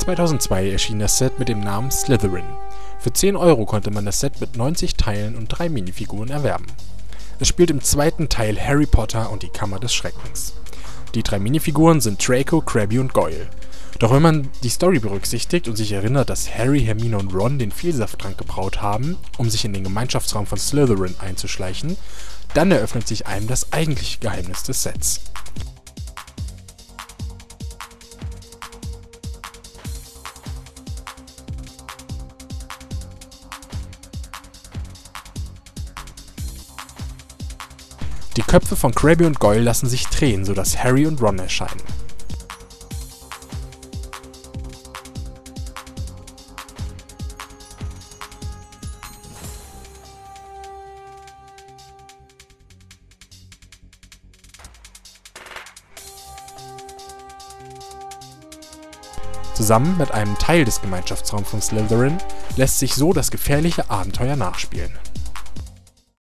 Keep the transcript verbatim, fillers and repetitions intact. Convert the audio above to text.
zweitausendzwei erschien das Set mit dem Namen Slytherin. Für zehn Euro konnte man das Set mit neunzig Teilen und drei Minifiguren erwerben. Es spielt im zweiten Teil Harry Potter und die Kammer des Schreckens. Die drei Minifiguren sind Draco, Crabbe und Goyle. Doch wenn man die Story berücksichtigt und sich erinnert, dass Harry, Hermine und Ron den Vielsafttrank gebraut haben, um sich in den Gemeinschaftsraum von Slytherin einzuschleichen, dann eröffnet sich einem das eigentliche Geheimnis des Sets. Die Köpfe von Crabbe und Goyle lassen sich drehen, sodass Harry und Ron erscheinen. Zusammen mit einem Teil des Gemeinschaftsraums von Slytherin lässt sich so das gefährliche Abenteuer nachspielen.